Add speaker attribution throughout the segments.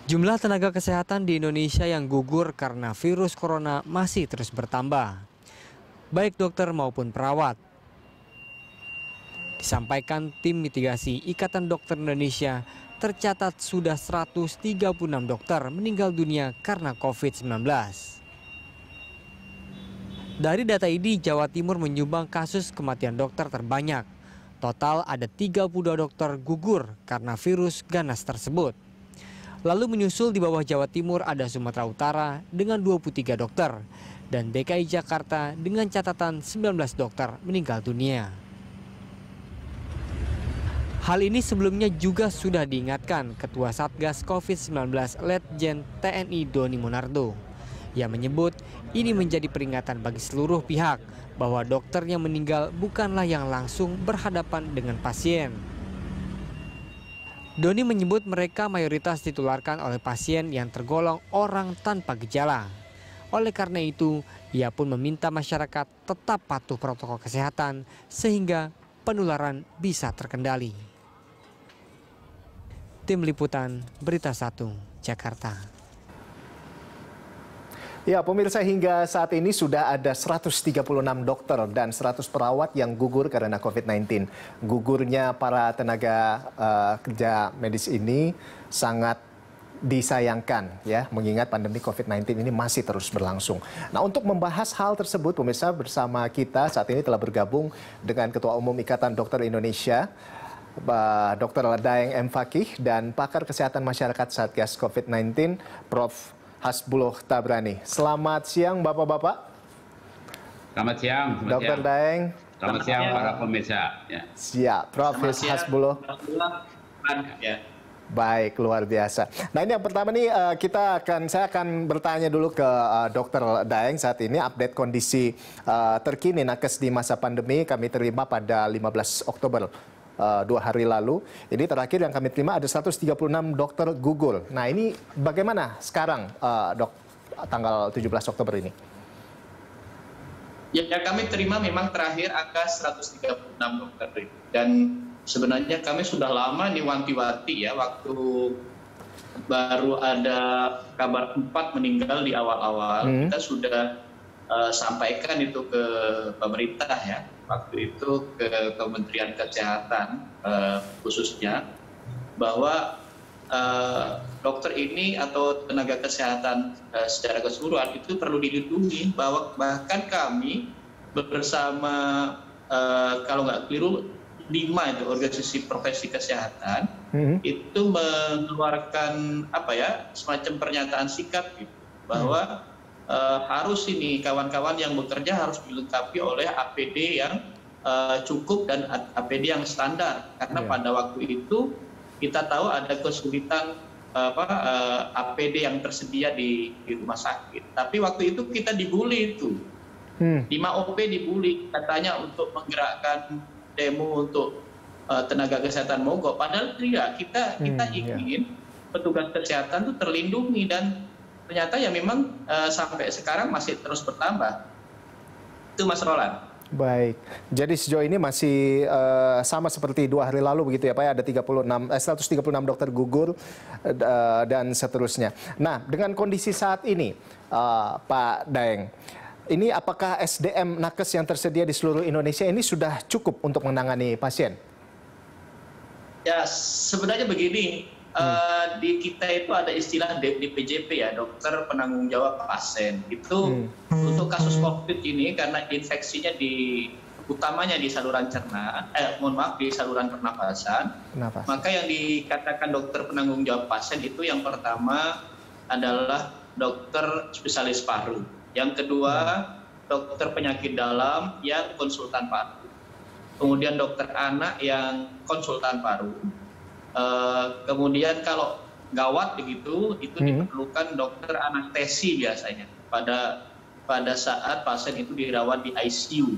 Speaker 1: Jumlah tenaga kesehatan di Indonesia yang gugur karena virus corona masih terus bertambah, baik dokter maupun perawat. Disampaikan tim mitigasi Ikatan Dokter Indonesia, tercatat sudah 136 dokter meninggal dunia karena COVID-19. Dari data ini, Jawa Timur menyumbang kasus kematian dokter terbanyak. Total ada 32 dokter gugur karena virus ganas tersebut. Lalu menyusul di bawah Jawa Timur ada Sumatera Utara dengan 23 dokter dan DKI Jakarta dengan catatan 19 dokter meninggal dunia. Hal ini sebelumnya juga sudah diingatkan Ketua Satgas COVID-19 Letjen TNI Doni Monardo. Ia menyebut ini menjadi peringatan bagi seluruh pihak bahwa dokter yang meninggal bukanlah yang langsung berhadapan dengan pasien. Doni menyebut mereka mayoritas ditularkan oleh pasien yang tergolong orang tanpa gejala. Oleh karena itu, ia pun meminta masyarakat tetap patuh protokol kesehatan sehingga penularan bisa terkendali. Tim Liputan Berita 1, Jakarta.
Speaker 2: Ya, pemirsa, hingga saat ini sudah ada 136 dokter dan 100 perawat yang gugur karena COVID-19. Gugurnya para tenaga kerja medis ini sangat disayangkan ya, mengingat pandemi COVID-19 ini masih terus berlangsung. Nah, untuk membahas hal tersebut, pemirsa, bersama kita saat ini telah bergabung dengan Ketua Umum Ikatan Dokter Indonesia, Dr. Daeng M. Fakih, dan pakar kesehatan masyarakat Satgas COVID-19, Prof. Hasbuloh Tabrani. Selamat siang, Bapak-Bapak.
Speaker 3: Selamat siang,
Speaker 2: Dr. Daeng.
Speaker 3: Selamat siang para pemirsa. Ya.
Speaker 2: Siap, Prof. Hasbuloh.
Speaker 3: Ya.
Speaker 2: Baik, luar biasa. Nah, ini yang pertama nih, saya akan bertanya dulu ke Dr. Daeng saat ini update kondisi terkini nakes di masa pandemi kami terima pada 15 Oktober. 2 hari lalu. Ini terakhir yang kami terima ada 136 dokter gugur. Nah, ini bagaimana sekarang, Dok, tanggal 17 Oktober ini?
Speaker 4: Ya, kami terima memang terakhir angka 136 dokter. Dan sebenarnya kami sudah lama nih wanti-wanti ya, waktu baru ada kabar 4 meninggal di awal-awal. Kita sudah sampaikan itu ke pemerintah ya, waktu itu ke Kementerian Kesehatan khususnya, bahwa dokter ini atau tenaga kesehatan secara keseluruhan itu perlu dilindungi, bahwa bahkan kami bersama kalau nggak keliru 5 itu organisasi profesi kesehatan itu mengeluarkan semacam pernyataan sikap gitu, bahwa harus ini kawan-kawan yang bekerja harus dilengkapi oleh APD yang cukup dan APD yang standar, karena pada waktu itu kita tahu ada kesulitan APD yang tersedia di rumah sakit. Tapi waktu itu kita dibully itu, 5 OP dibully katanya untuk menggerakkan demo untuk tenaga kesehatan mogok. Padahal tidak, kita ingin petugas kesehatan itu terlindungi, dan ternyata ya memang sampai sekarang masih terus bertambah. Itu Mas Roland.
Speaker 2: Baik, jadi sejauh ini masih sama seperti 2 hari lalu begitu ya Pak, ada 136 dokter gugur dan seterusnya. Nah, dengan kondisi saat ini, Pak Daeng, ini apakah SDM nakes yang tersedia di seluruh Indonesia ini sudah cukup untuk menangani pasien?
Speaker 4: Ya, sebenarnya begini. Di kita itu ada istilah DPJP ya, dokter penanggung jawab pasien. Itu untuk kasus COVID ini karena infeksinya utamanya di saluran cerna, di saluran pernapasan. Maka yang dikatakan dokter penanggung jawab pasien itu yang pertama adalah dokter spesialis paru. Yang kedua dokter penyakit dalam yang konsultan paru. Kemudian dokter anak yang konsultan paru. Kemudian kalau gawat begitu, itu diperlukan dokter anestesi biasanya pada saat pasien itu dirawat di ICU.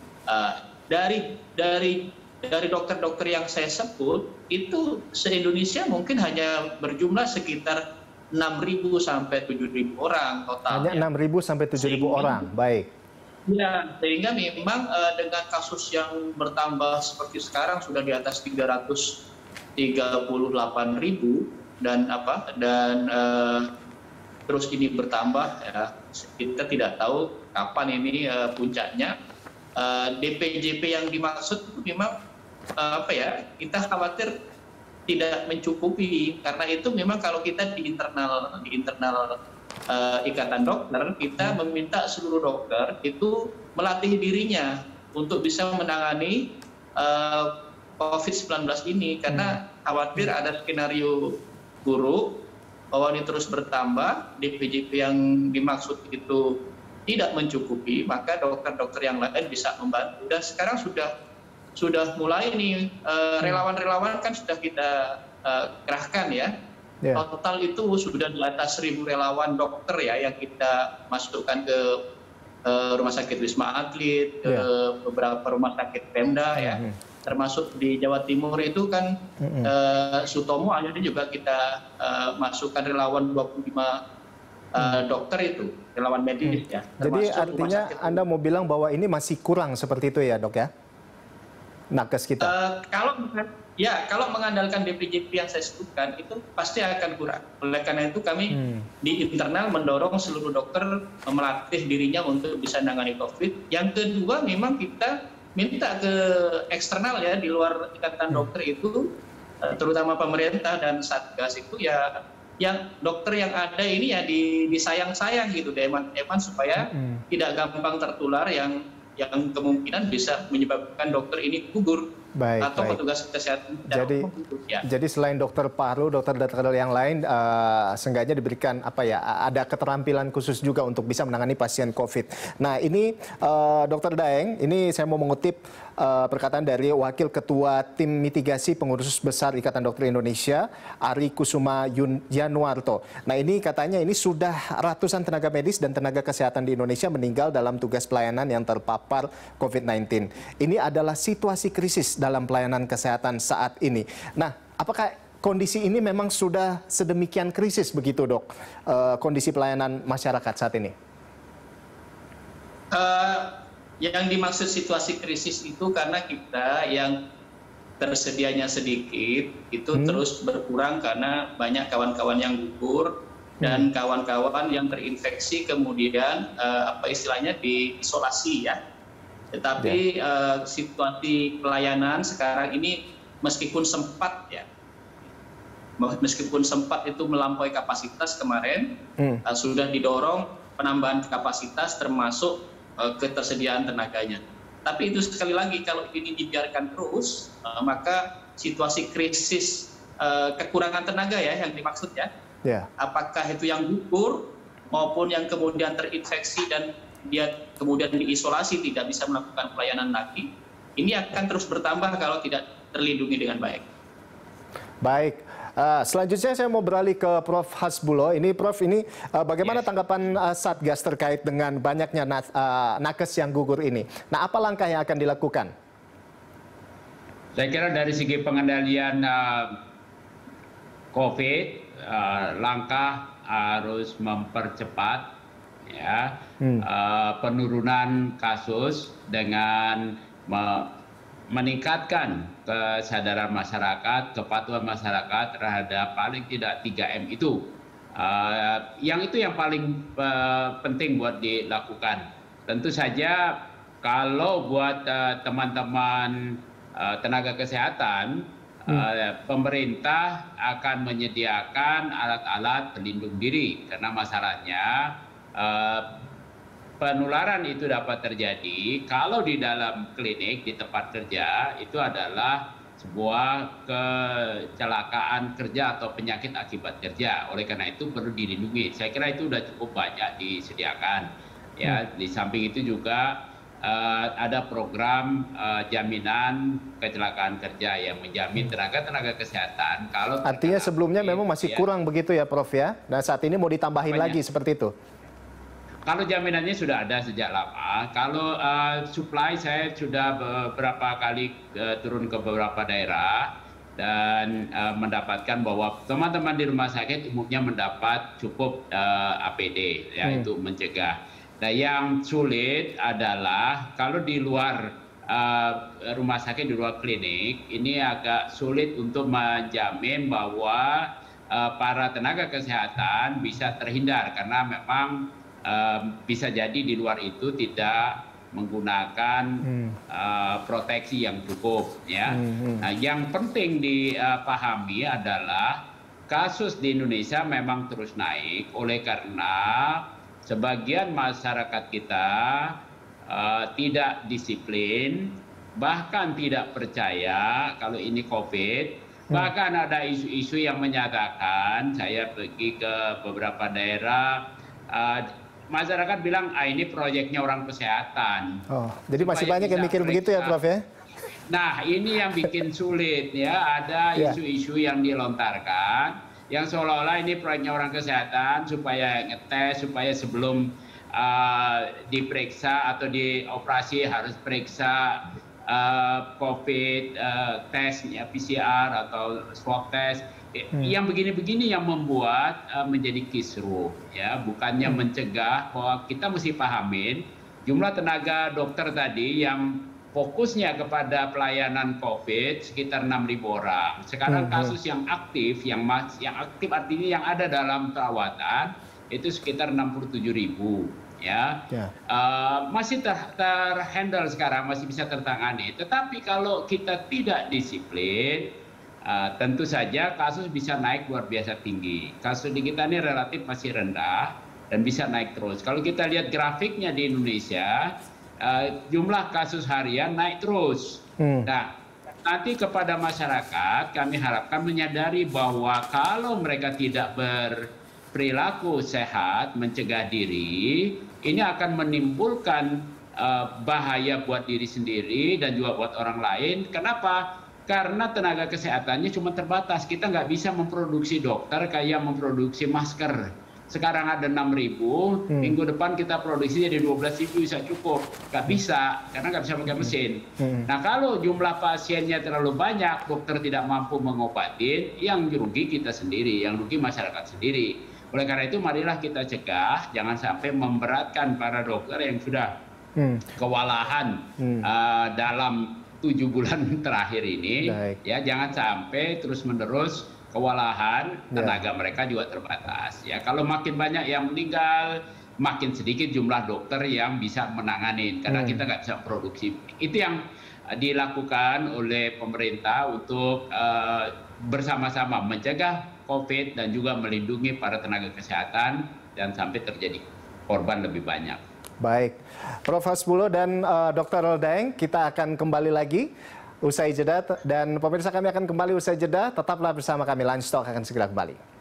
Speaker 4: Dari dokter-dokter yang saya sebut itu se-Indonesia mungkin hanya berjumlah sekitar 6.000 sampai 7.000 orang total.
Speaker 2: Hanya 6.000 sampai 7.000 orang, baik.
Speaker 4: Ya, sehingga memang dengan kasus yang bertambah seperti sekarang sudah di atas 338.000, terus ini bertambah, ya, kita tidak tahu kapan ini puncaknya. DPJP yang dimaksud itu memang kita khawatir tidak mencukupi, karena itu memang kalau kita di internal Ikatan Dokter, kita meminta seluruh dokter itu melatih dirinya untuk bisa menangani COVID-19 ini, karena khawatir ada skenario buruk bahwa ini terus bertambah, DPJP yang dimaksud itu tidak mencukupi, maka dokter-dokter yang lain bisa membantu. Dan sekarang sudah mulai nih, relawan-relawan kan sudah kita kerahkan ya. Total itu sudah di atas 1.000 relawan dokter ya yang kita masukkan ke Rumah Sakit Wisma Atlet, ke beberapa rumah sakit Pemda ya. Termasuk di Jawa Timur itu kan Sutomo akhirnya juga kita masukkan relawan 25 dokter itu, relawan medis ya.
Speaker 2: Jadi artinya Anda mau bilang bahwa ini masih kurang seperti itu ya Dok ya? Nakes kita. Kalau mengandalkan DPJP yang saya sebutkan itu pasti akan kurang. Oleh karena itu kami di internal mendorong seluruh dokter melatih dirinya untuk bisa menangani COVID. Yang kedua memang kita minta ke eksternal ya, di luar Ikatan Dokter itu, terutama pemerintah dan Satgas itu ya, yang dokter yang ada ini ya disayang-sayang gitu, Eman, supaya tidak gampang tertular yang kemungkinan bisa menyebabkan dokter ini gugur. Atau petugas kesehatan. Jadi selain dokter paru, dokter-dokter yang lain seenggaknya diberikan ada keterampilan khusus juga untuk bisa menangani pasien COVID. Nah ini Dokter Daeng, ini saya mau mengutip perkataan dari Wakil Ketua Tim Mitigasi Pengurus Besar Ikatan Dokter Indonesia, Ari Kusuma Yanuarto. Nah ini katanya ini sudah ratusan tenaga medis dan tenaga kesehatan di Indonesia meninggal dalam tugas pelayanan yang terpapar COVID-19. Ini adalah situasi krisis dalam pelayanan kesehatan saat ini. Nah, apakah kondisi ini memang sudah sedemikian krisis begitu, Dok? Kondisi pelayanan masyarakat saat ini?
Speaker 4: Yang dimaksud situasi krisis itu karena kita yang tersedianya sedikit itu terus berkurang karena banyak kawan-kawan yang gugur dan kawan-kawan yang terinfeksi kemudian istilahnya diisolasi ya. Tetapi situasi pelayanan sekarang ini meskipun sempat itu melampaui kapasitas kemarin, sudah didorong penambahan kapasitas termasuk ketersediaan tenaganya. Tapi itu sekali lagi kalau ini dibiarkan terus, maka situasi krisis kekurangan tenaga ya yang dimaksud ya. Apakah itu yang gugur maupun yang kemudian terinfeksi dan dia kemudian diisolasi tidak bisa melakukan pelayanan lagi, ini akan terus bertambah kalau tidak terlindungi dengan baik. Baik, selanjutnya saya mau beralih ke Prof. Hasbulo. Ini Prof, ini bagaimana tanggapan Satgas terkait dengan banyaknya nakes yang gugur ini? Nah, apa langkah yang akan dilakukan?
Speaker 3: Saya kira dari segi pengendalian COVID, langkah harus mempercepat penurunan kasus dengan meningkatkan kesadaran masyarakat, kepatuhan masyarakat terhadap paling tidak 3M itu. Yang paling penting buat dilakukan. Tentu saja kalau buat teman-teman tenaga kesehatan, pemerintah akan menyediakan alat-alat pelindung diri karena masalahnya penularan itu dapat terjadi kalau di dalam klinik, di tempat kerja, itu adalah sebuah kecelakaan kerja atau penyakit akibat kerja. Oleh karena itu perlu dilindungi. Saya kira itu sudah cukup banyak disediakan. Ya, di samping itu juga ada program jaminan kecelakaan kerja yang menjamin tenaga kesehatan. Kalau
Speaker 2: artinya sebelumnya memang masih kurang begitu ya, Prof ya. Dan saat ini mau ditambahin lagi seperti itu.
Speaker 3: Kalau jaminannya sudah ada sejak lama. Kalau supply, saya sudah beberapa kali turun ke beberapa daerah dan mendapatkan bahwa teman-teman di rumah sakit umumnya mendapat cukup APD, yaitu mencegah. Nah, yang sulit adalah kalau di luar rumah sakit, di luar klinik, ini agak sulit untuk menjamin bahwa para tenaga kesehatan bisa terhindar karena memang bisa jadi di luar itu tidak menggunakan proteksi yang cukup ya. Nah, yang penting dipahami adalah kasus di Indonesia memang terus naik oleh karena sebagian masyarakat kita tidak disiplin, bahkan tidak percaya kalau ini COVID. Bahkan ada isu-isu yang menyatakan, saya pergi ke beberapa daerah, masyarakat bilang, ini proyeknya orang kesehatan.
Speaker 2: Oh, jadi masih banyak yang mikir begitu ya, Prof ya?
Speaker 3: Nah, ini yang bikin sulit ya. Ada isu-isu yang dilontarkan, yang seolah-olah ini proyeknya orang kesehatan supaya ngetes, supaya sebelum diperiksa atau dioperasi harus periksa COVID tes ya, PCR atau swab test. Yang begini-begini yang membuat menjadi kisruh ya, bukannya mencegah. Bahwa kita mesti pahamin jumlah tenaga dokter tadi yang fokusnya kepada pelayanan COVID sekitar 6.000 orang. Sekarang kasus yang aktif aktif artinya yang ada dalam perawatan itu sekitar 67.000 ya. Masih terhandle sekarang, masih bisa tertangani. Tetapi kalau kita tidak disiplin, tentu saja kasus bisa naik luar biasa tinggi. Kasus di kita ini relatif masih rendah dan bisa naik terus. Kalau kita lihat grafiknya di Indonesia, jumlah kasus harian naik terus. Nah, nanti kepada masyarakat kami harapkan menyadari bahwa kalau mereka tidak berperilaku sehat, mencegah diri, ini akan menimbulkan bahaya buat diri sendiri dan juga buat orang lain. Kenapa? Karena tenaga kesehatannya cuma terbatas. Kita nggak bisa memproduksi dokter kayak memproduksi masker. Sekarang ada 6.000, minggu depan kita produksi jadi 12.000 bisa cukup. Nggak bisa, karena nggak bisa pakai mesin. Nah, kalau jumlah pasiennya terlalu banyak, dokter tidak mampu mengobatin, yang rugi kita sendiri, yang rugi masyarakat sendiri. Oleh karena itu, marilah kita cegah, jangan sampai memberatkan para dokter yang sudah kewalahan dalam 7 bulan terakhir ini. Ya, jangan sampai terus-menerus kewalahan, tenaga mereka juga terbatas. Ya, kalau makin banyak yang meninggal, makin sedikit jumlah dokter yang bisa menangani, karena kita nggak bisa produksi. Itu yang dilakukan oleh pemerintah untuk bersama-sama mencegah COVID dan juga melindungi para tenaga kesehatan dan sampai terjadi korban lebih banyak.
Speaker 2: Baik, Prof Hasbulo dan Dr. Daeng, kita akan kembali lagi usai jeda, dan pemirsa kami akan kembali usai jeda. Tetaplah bersama kami, Lunch Talk akan segera kembali.